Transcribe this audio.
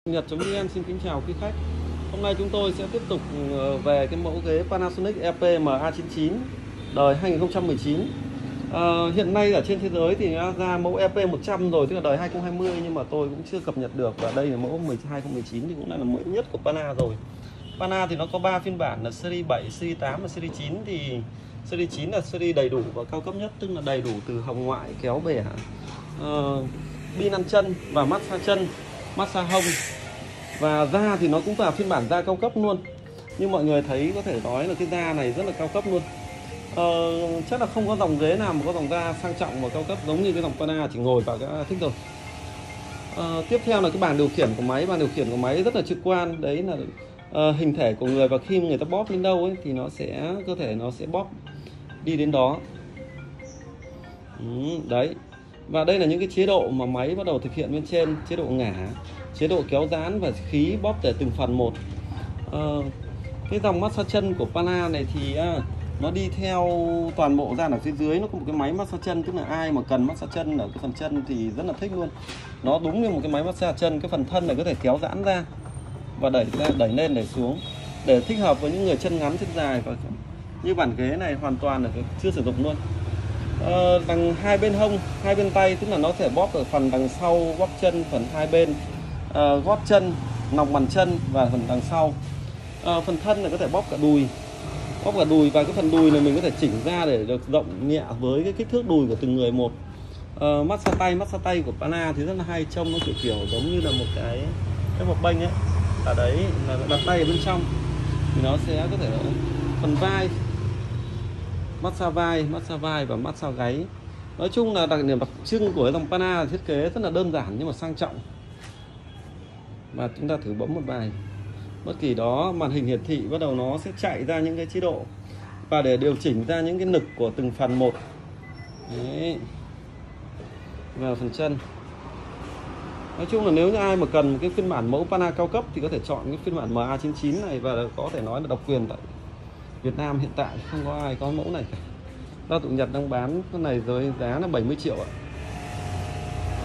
Nhật.vn xin kính chào quý khách. Hôm nay chúng tôi sẽ tiếp tục về cái mẫu ghế Panasonic EP MA99 đời 2019. Hiện nay ở trên thế giới thì đã ra mẫu EP100 rồi, tức là đời 2020, nhưng mà tôi cũng chưa cập nhật được, và đây là mẫu 2019 thì cũng là mẫu nhất của Pana rồi. Pana thì nó có 3 phiên bản là series 7, series 8 và series 9. Thì series 9 là series đầy đủ và cao cấp nhất, tức là đầy đủ từ hồng ngoại, kéo bẻ, pin ăn chân và massage chân, massage hông. Và da thì nó cũng là phiên bản da cao cấp luôn. Như mọi người thấy, có thể nói là cái da này rất là cao cấp luôn. Chắc là không có dòng ghế nào mà có dòng da sang trọng và cao cấp giống như cái dòng Pana, chỉ ngồi vào cái thích rồi. Tiếp theo là cái bảng điều khiển của máy. Bảng điều khiển của máy rất là trực quan. Đấy là hình thể của người, và khi người ta bóp lên đâu ấy thì nó sẽ, cơ thể nó sẽ bóp đi đến đó. Đấy. Và đây là những cái chế độ mà máy bắt đầu thực hiện bên trên: chế độ ngả, chế độ kéo giãn và khí bóp để từng phần một. Cái dòng massage chân của Pana này thì nó đi theo toàn bộ ra ở phía dưới. Nó có một cái máy massage chân, tức là ai mà cần massage chân ở cái phần chân thì rất là thích luôn. Nó đúng như một cái máy massage chân. Cái phần thân này có thể kéo giãn ra và đẩy ra, đẩy lên, đẩy xuống, để thích hợp với những người chân ngắn, chân dài. Và như bản ghế này hoàn toàn là chưa sử dụng luôn. Đằng hai bên hông, hai bên tay, tức là nó thể bóp ở phần đằng sau gót chân, phần hai bên gót chân, lòng bàn chân và phần đằng sau. Phần thân là có thể bóp cả đùi, và cái phần đùi này mình có thể chỉnh ra để được rộng nhẹ với cái kích thước đùi của từng người một. Massage tay của Pana thì rất là hay, trông nó kiểu giống như là một cái hộp banh ấy. Ở đấy là đặt tay ở bên trong thì nó sẽ có thể phần vai, massage vai và massage gáy. Nói chung là đặc điểm đặc trưng của dòng Pana là thiết kế rất là đơn giản nhưng mà sang trọng. Và chúng ta thử bấm một bài bất kỳ đó, màn hình hiển thị bắt đầu nó sẽ chạy ra những cái chế độ và để điều chỉnh ra những cái nực của từng phần một. Đấy. Và phần chân. Nói chung là nếu như ai mà cần cái phiên bản mẫu Pana cao cấp thì có thể chọn cái phiên bản MA99 này, và có thể nói là độc quyền tại Việt Nam hiện tại, không có ai có mẫu này cả. Loa tụ Nhật đang bán con này với giá là 70 triệu ạ.